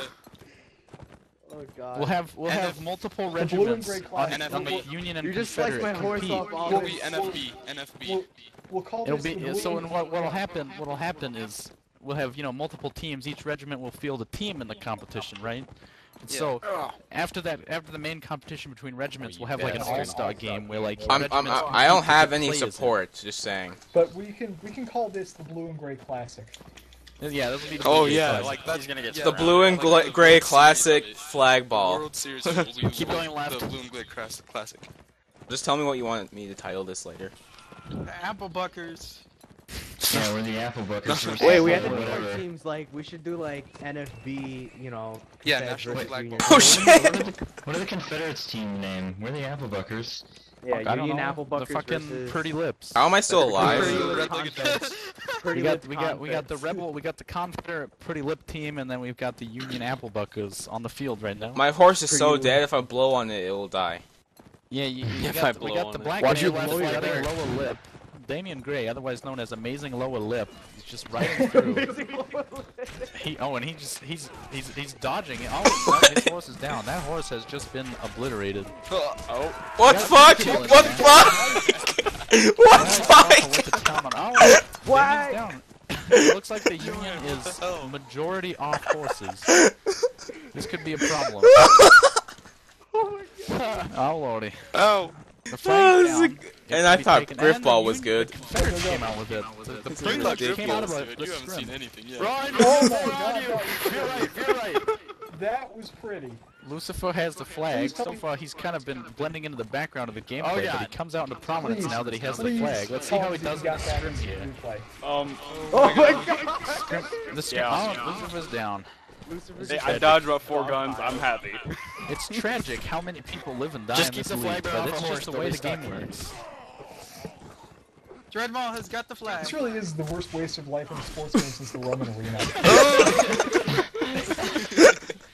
Oh god. We'll have multiple The blue and regiments gray on, class. on the Union and You just sliced Confederate my horse compete. off all it'll this. be NFB. We'll call It'll this be the blue so. and And what'll happen is we'll have multiple teams. Each regiment will field a team in the competition, right? And so after the main competition between regiments, we'll have like an bastard. all-star game where like I regiments don't compete have to any play as it. support. Just saying. But we can call this the blue and gray classic. Yeah, that'll be the Oh, biggest yeah, prize. like that's He's gonna get yeah, The surrounded. blue and like the gray World classic Series of it. flag The ball. World Series will be Keep going left. The blue and gray classic. Just tell me what you want me to title this later. Apple Buckers. Yeah, we're the Apple Buckers. versus Wait, we had to Apple do our whatever. teams like we should do like NFB, Yeah, Confed National versus Flag Union. Ball. Oh What shit! are the, what are the Confederates team name? We're the Apple Buckers. Yeah, I don't Union know. Apple Buckers The fucking versus pretty lips. How am I still alive? Pretty We got Lip we got the Confeds. rebel, we got the Confederate pretty lip team, and then we've got the Union Apple Buckers on the field right now. My horse is so Pretty dead. If I blow on it, it will die. Yeah, you If I got, we blow got the on it. black Why'd man you with blow the your fighting hair? lower lip. Damian Gray, otherwise known as Amazing Lower Lip, is just riding through. And he's dodging it. Oh, no, his horse is down. That horse has just been obliterated. What fuck? What fuck? What fuck? Why? It looks like the Union is majority off horses. This could be a problem. Oh lordy. Oh, The flag's down. It And can I be thought taken. Griff And Ball the was Union- good. The Confederates came out with it. The bring that Confederates came out of ridiculous, dude. the You haven't scrim. seen anything yet. Oh my god, You're right. that was pretty. Lucifer has the flag. So far, he's kind of been blending into the background of the gameplay, but he comes out into prominence now that he has the Please flag. Let's see tell how he us does you in the got that scrim in here. replay. Oh my god! The scrim. Yeah. Oh, Lucifer's down. Hey, I dodged about 4 guns. I'm happy. It's tragic how many people live and die Just in keep this the flag league, bearer but off it's a just horse, the they'll way be the stuck game here. works. Dreadmaul has got the flag. This really is the worst waste of life in a sports game since the Roman arena.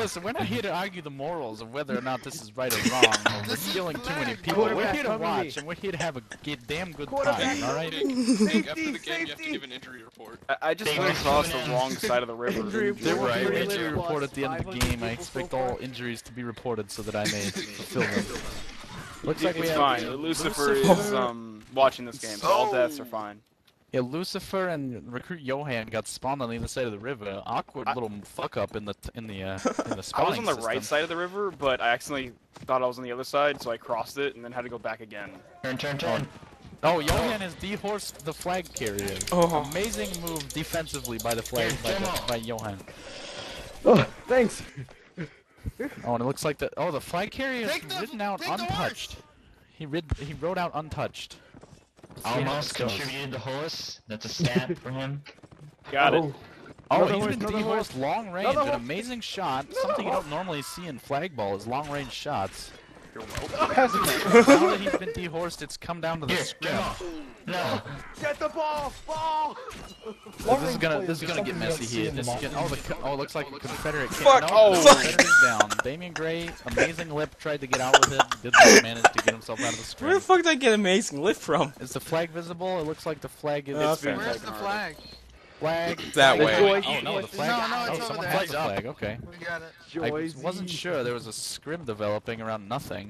listen, we're not here to argue the morals of whether or not this is right or wrong, or we're killing too many people. We're here to watch, and we're here to have a damn good time, alright? After the game, you have to give an injury report. I just went across the wrong side of the river. There will be an injury report at the end of the game. I expect all injuries to be reported so that I may fulfill them. Looks like we have fine. Lucifer is watching this game, so all deaths are fine. Yeah, Lucifer and Recruit Johan got spawned on the other side of the river. Awkward little fuck up in the spawning I was on the right side of the river, but I accidentally thought I was on the other side, so I crossed it and then had to go back again. Turn. Oh, Johan has dehorsed the flag carrier. Oh. Amazing move defensively by the flag by Johan. Oh, thanks. Oh, and it looks like the flag carrier is ridden out untouched. He rode out untouched. Almost contributed the horse. That's a stat for him. Got it. Oh, he's been dehorsed long range. An amazing shot. Something you don't normally see in Flagball is long range shots. Now that he's been dehorsed, it's come down to the scrim. No. Get the ball! Ball! This is gonna get messy here. It looks like a Confederate. Fuck! Confederate's down. Damian Gray, amazing lip, tried to get out with it. Didn't manage to get himself out of the scrim. Where the fuck did I get amazing lift from? Is the flag visible? It looks like the flag is. Where's the flag? Flag. That way. Oh no, the flag. No, it's over someone there. has the flag. Okay. We got it. I wasn't sure there was a scrim developing around nothing.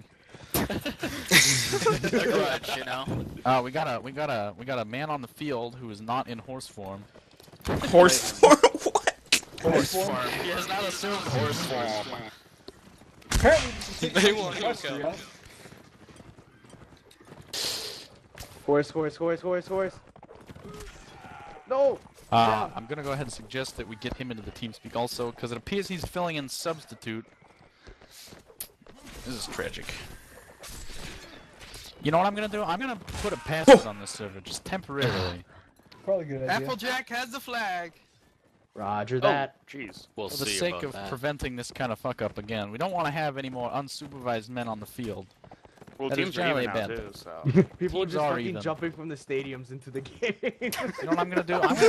The grudge, you know. We got a man on the field who is not in horse form. Horse form? What? Horse form. He has not assumed horse form. Apparently, this is They want to Austria. Horse. No! I'm gonna go ahead and suggest that we get him into the team speak also, because it appears he's filling in substitute. This is tragic. You know what I'm gonna do? I'm gonna put a password on this server, just temporarily. Probably a good idea. Applejack has the flag. Roger that. Jeez. We'll For the see sake about of that. preventing this kind of fuck up again, we don't want to have any more unsupervised men on the field. Well, That is teams are generally even now bad. too, so. People are Teams just are fucking even. jumping from the stadiums into the game. You know what I'm gonna do? I'm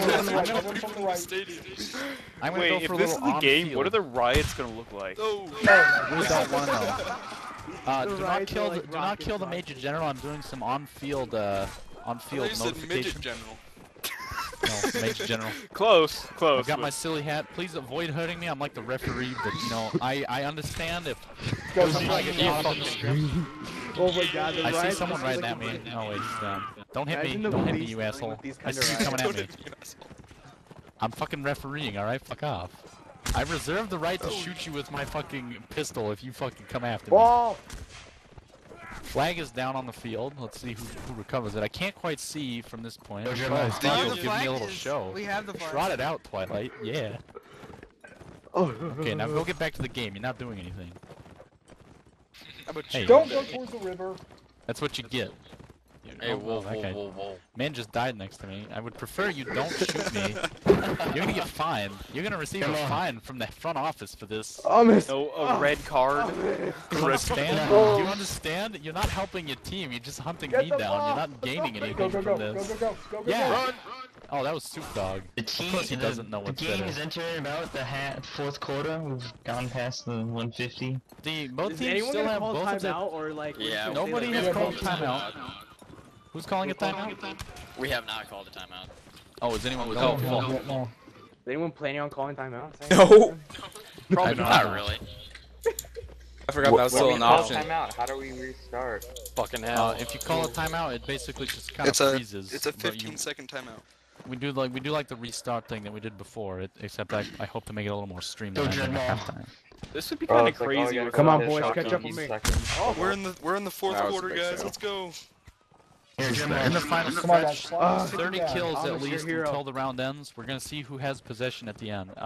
gonna Wait, go if for a this is little the game, on-field. what are the riots gonna look like? Oh. We don't want to know. The Do not riots kill are the like do not rocket kill the shots. Major General. I'm doing some on-field I on-field said midget notification. general. No, Major General. Close. I've got my silly hat. Please avoid hurting me. I'm like the referee, but you know, I understand if somebody gets caught up in the scrim. Oh my god, the I see riots someone are right like at me. a- Oh wait, he's down. Don't hit me. Imagine the Don't hit me, police you dealing asshole. with these I kind see of you coming at Don't me. hit me, you asshole. I'm fucking refereeing, alright? Fuck off. I reserve the right to shoot you with my fucking pistol if you fucking come after me. Ball! Flag is down on the field. Let's see who recovers it. I can't quite see from this point. Go, Oh, Gemma. it's No, not the gonna give me flag a little is- show. We have the flag. Trot it out, Twilight. Yeah. Oh. Okay, now go get back to the game. You're not doing anything. How about Hey. you? Don't go towards the river. That's what you get. Hey, Oh, whoa, that guy. whoa. Man just died next to me. I would prefer you don't shoot me. You're gonna get fined. You're gonna receive a fine from the front office for this. Oh, miss. No, a red card. Do you understand? Do you understand? You're not helping your team. You're just hunting Get me the down. ball. You're not gaining Go, anything go, from go, go, this. go, go, go, go, Yeah. go. Oh, that was Soup Dog. The team, course he doesn't know the what's game better. is entering about the fourth quarter. We've gone past the 150. Both Is teams anyone still gonna have call both of their... timeout or like? Yeah, we Nobody say, has like, called timeout. Who's calling a timeout? We have not called a timeout. Oh, is anyone Oh, calling? fuck. Yeah, no. Is anyone planning on calling timeout? No. Probably Not really. I forgot that was still an option. How do we restart? Fucking hell. If you call a timeout, it basically just kind of It's a freezes. it's a but you- 15-second timeout. We do like the restart thing that we did before, except I hope to make it a little more streamlined. Go, than Dreadnought. halftime. This would be Bro, kind of it's like, crazy. oh, you with Come on, gotta boys, shotgun catch up with each me. second. Oh, We're in the fourth That was a quarter, big guys. fail. Let's go. Here, In Gemma. the final Come on, guys. stretch, Slide this 30 down. kills I'm at a least hero. until the round ends. We're gonna see who has possession at the end.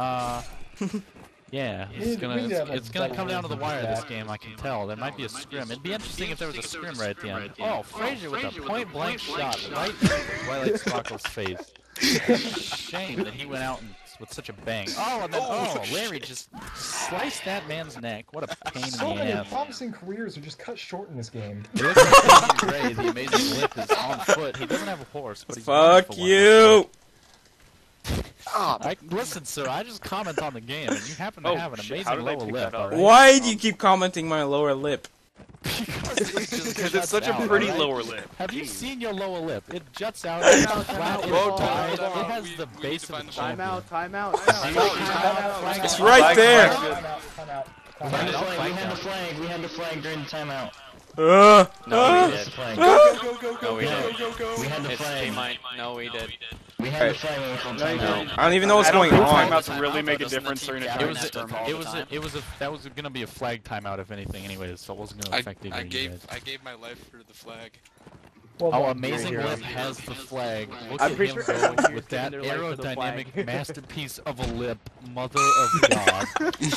Yeah, We need to have a it's gonna come double down to the wire this back. game. I can tell. There might be a scrim. It'd be interesting if there was a scrim right at the end. Oh, Frazier with a point blank shot right in Twilight Sparkle's face. Shame that he went out with such a bang. Oh, and then Larry just sliced that man's neck. What a pain in So the many ass. promising careers are just cut short in this game. It looks like Damian Gray, the amazing lip, is on foot. He doesn't have a horse, but he's running Fuck for one. you. Listen, sir, I just comment on the game, and you happen to have an shit, how amazing did I lower pick lip, that up? alright? Why do you keep commenting my lower lip? Because it's such a pretty lower lip. Have you seen your lower lip? It juts out, it's flat, it's wide, it has the base of a champion. Time out. It's right there. We had the flag. We had the flag during the timeout. Uh, No, we did. Flag. No, we did. We had the It's flag. K-Mine. No, we did. We had the flag when we called timeout. I don't even know what's I don't going think on. timeouts really make a difference during a That time. was gonna be a flag timeout if anything, anyways, so it wasn't gonna affect either I of you gave guys. my life for the flag. Our amazing lip has the flag. Look I'm at pretty him sure go everyone here with is that giving their life for the aerodynamic flag. masterpiece of a lip, mother of God.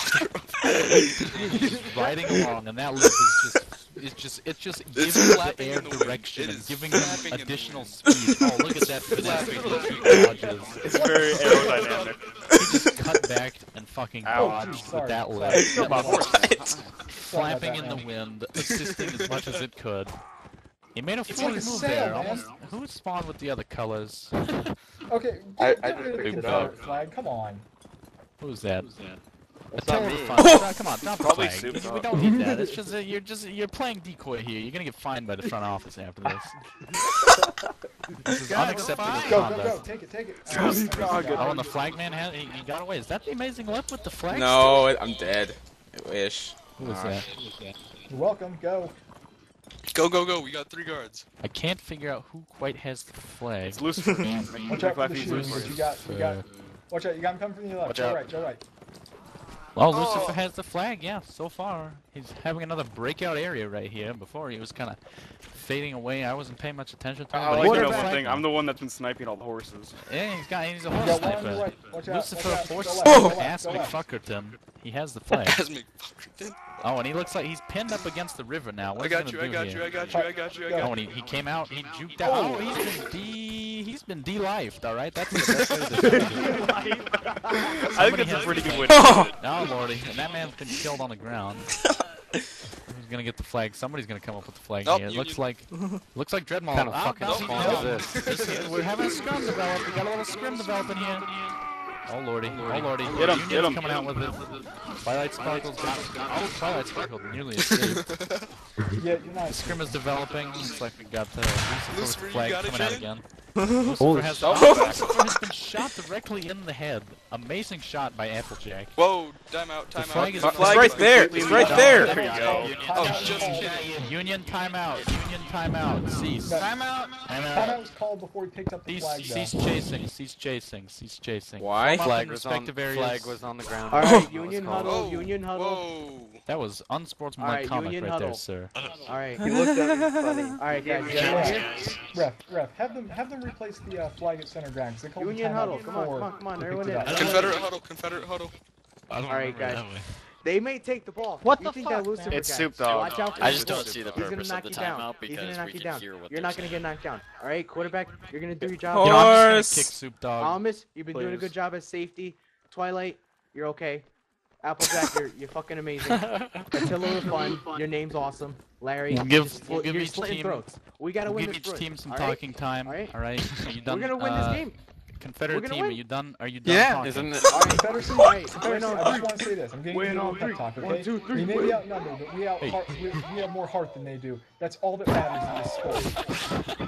He's riding along, and that lip is just giving the air direction and giving him additional speed. Oh, look at that finesse he dodges. It's very aerodynamic. He just cut back and fucking Ow. dodged with that lip. Flapping in the wind, assisting as much as it could. He made a full like a move sail, there. man. Almost. Who spawned with the other colors? Okay, I get rid of the just Confederate flag. Come on. Who's that? That's not me. Come on, drop the Probably flag. Soup We Dog. don't need that. It's just you're playing decoy here. You're gonna get fined by the front office after this. This is unacceptable Go, conduct. take it. Oh, and the flagman he got away. Is that the amazing lip with the flag? No, I'm dead. I wish. Who is that? You're welcome. Go. Go. We got 3 guards. I can't figure out who quite has the flag. It's Lucifer. Watch out for the shoes. But you got. Watch out. You got him coming from the left. Watch Go out. right. Well, Lucifer has the flag, yeah, so far. He's having another breakout area right here. Before, he was kind of fading away. I wasn't paying much attention to him. I but like he's to know got the one flag thing. now. I'm the one that's been sniping all the horses. Yeah, he's a You horse got one on your sniper. right. Watch out. Lucifer Watch out. force Go left, go ass left. McFuckerton. He has the flag. Asmik fucking. Oh, and he looks like he's pinned up against the river now. What's I got he you. gonna I do got here? you. I got you. I got you. I Oh, got and you. he came out, he juked out. Oh, he's been de-lifed, alright? That's the best way to describe it. I think that's a pretty good way Oh, lordy. And that man's been killed on the ground. Who's gonna get the flag? Somebody's gonna come up with the flag Nope, here. It Union. looks like Dreadmaul. What kind of Oh, fucking no, spawn no. is this? We're having a scrum develop. We got a little scrim developing here. Oh lordy. Get him, Union's get him. coming out with it. Twilight Sparkle's got. Oh, Twilight Sparkle nearly escaped. Yeah, you're not. Scrim is developing. Looks like we got the Lucifer, Lucifer you flag got it, coming out Jane? again. Holy Lucifer has been shot directly in the head. Amazing shot by Applejack. Whoa, time out. The flag is It's right there. It's right there. There you go. Oh, just kidding. Union timeout. Union timeout. Cease. Timeout was called before he picked up the flag. Cease chasing. Cease chasing. Cease chasing. Why? Form up in Flag respective areas. was on the ground. All right, That was Union called. huddle. Whoa. Union huddle. Whoa. That was unsportsmanlike Alright, conduct Union right there, huddle. sir. All right. He looked at me funny. All right, guys. You guys here? Ref, have them replace the flag at center ground. 'Cause they called the Union timeout huddle. before Come on. we Everyone picked in. it up. Confederate huddle. All right, guys. They may take the ball. What you the think fuck, that Lucifer man? It's guy. Soup Dog. Watch out for I him. just don't see the He's gonna purpose knock of the you down. timeout He's gonna because knock we you can down. hear what You're they're not gonna saying. get knocked down. All right, quarterback. You're gonna do your job. You know, I'm Horse. just gonna kick Soup Dog. Almas, you've been doing a good job as safety. Twilight, you're okay. Applejack, you're fucking amazing. Attila was fun. Your name's awesome. Larry, We'll you're give each slitting team. throats. We gotta We'll win give this. each team some all right? talking time. All right. All right. Are you done? We're gonna win this game. Confederate We're gonna team, win. are you done? Are you done Yeah. talking? Isn't it? All right, Confederacy, all right. Confederacy, Win on I just three. want to say this. I'm getting Win into on a pep three. talk, okay? 1, 2, 3, we may win. be outnumbered, but we have more heart than they do. That's all that matters in this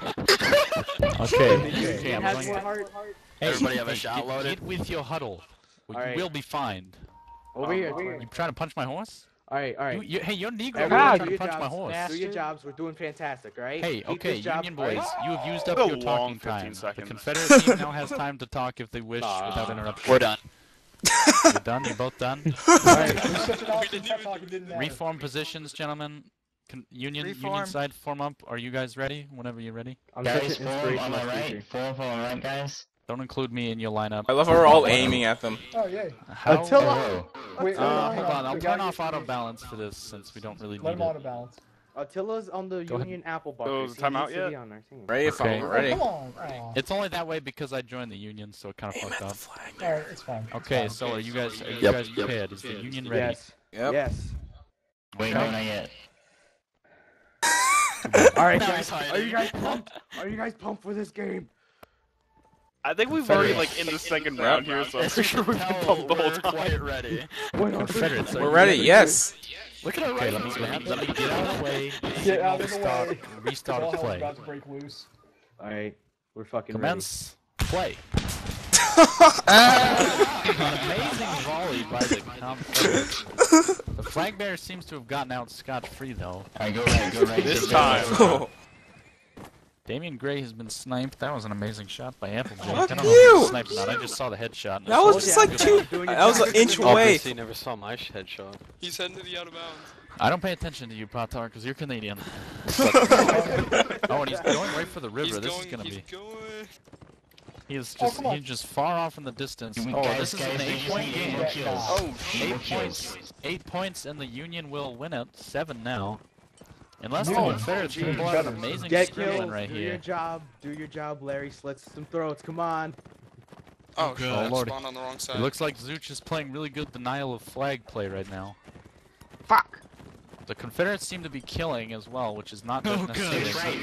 sport. Okay. He I'm has going more to- heart. Hey, Everybody have a hey, shot get, loaded? Get with your huddle. Or All you right. will be fined. Over here. You trying to punch my horse? All right. Hey, you're Negro. Everyone You're do trying to your punch my jobs. horse. Do your jobs. We're doing fantastic. All right. Hey, Keep okay, this job, Union all right? boys, you have used up A your long talking 15 time. seconds. The Confederate team now has time to talk if they wish without interruption. We're done. You're done? You're both done? All right, it was such an awesome pep talk, it didn't matter. Reform positions, gentlemen. Union Reform. side, form up. Are you guys ready? Whenever you're ready. I'm Guys, such an form on inspirational my right. speaker. Form on my right, guys. Don't include me in your lineup. I love how we're all aiming at them. Oh, yay. How? Attila. Wait, Hold on. I'll we turn gotta off get- auto balance for this since we don't really Let need him auto it. balance. Attila's on the Go ahead. Union apple So, bucket. is the timeout yet? On our team. Ready if Okay. I'm ready. Come on. Aw. It's only that way because I joined the Union, so it kind of fucked up. All right, it's fine. It's Okay, fine. so are you guys Yep. prepared? Is the Union ready? Yes. Yep. Yes. Wait, no, not yet. All right, Now guys. he's hiding. Are you guys pumped? Are you guys pumped for this game? I think we've already like in the second round here, so I'm pretty sure we've been pumped the whole time. Quite ready. Confederates. We're ready. Yes. Look at our Okay, rifles. let me get out of the way. Get out of the way. Restart All hell's play. about to break loose. Alright, we're fucking Commence play. An amazing volley by the Confederates. The flag bearer seems to have gotten out scot-free though. Alright, go right. This time. Damian Gray has been sniped. That was an amazing shot by Applejack. Fuck I don't know you! if he sniped or not. I just saw the headshot. and I That saw was it. just like that was an inch away. Obviously, never saw my headshot. He's heading to the out of bounds. I don't pay attention to you, Patar, because you're Canadian. Oh, and he's going right for the river. This is gonna be. He's just far off in the distance. Oh, this is an 8-point game. Oh, 8 points. 8 points, and the Union will win it. 7 now. Unless the Oh, Confederates geez. pull out an amazing Get scribbling kills. right Do your here. job. Do your job, Larry. Slit some throats. Come on. Oh, shit, Oh, I Lord. spawned on the wrong side. It looks like Zooch is playing really good denial of flag play right now. Fuck. The Confederates seem to be killing as well, which is not necessarily.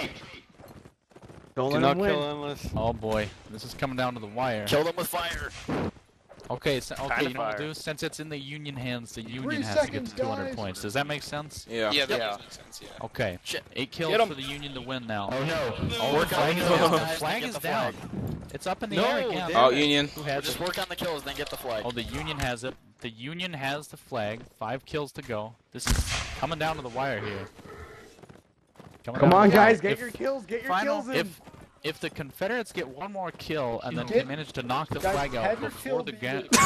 Don't Do let not him win. kill endless. Oh boy, this is coming down to the wire. Kill them with fire. Okay, so, okay, Kinda you know what fire. to do? Since it's in the Union hands, the Union 3 has to get seconds, to 200 guys. points. Does that make sense? Yeah. Yeah, that Yeah. does make sense, yeah. Okay. Shit. 8 kills Get 'em. for the Union to win now. Oh no. Oh, the flag is kills, down. The guys, flag get is the down. flag. It's up in the No, air again. damn Oh, it. Union. Who has Just it? work on the kills, then get the flag. Oh, the Union has it. The Union has the flag. 5 kills to go. This is coming down to the wire here. Coming Come down on, to the wire. guys. Get your kills. Get your kills in. If the Confederates get one more kill and then Get- manage to knock the Guys, flag out have your before kill the be game. the-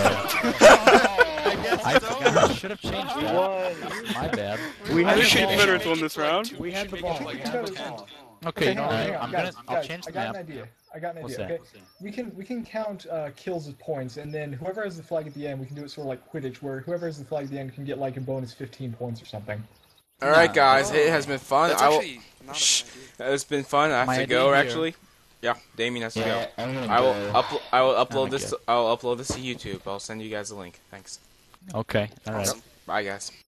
I forgot. I should have changed that. My bad. We I had think the ball. Confederates won this round. We had the ball. We can go to- Okay, you know what? hang on, I'm guys, gonna. I'll guys, change the I got map. an idea. I got an What's idea. that? Okay, we can count kills as points, and then whoever has the flag at the end, we can do it sort of like Quidditch, where whoever has the flag at the end can get like a bonus 15 points or something. All right, guys. It has been fun. That's I will. actually not a Shh. bad idea. It's been fun. I have My to idea go. here- Actually. Yeah, Damien has to Yeah, go. I'm gonna I will go. I will Oh upload my this. God. I will upload this to YouTube. I'll send you guys a link. Thanks. Okay. All right. Awesome. Bye, guys.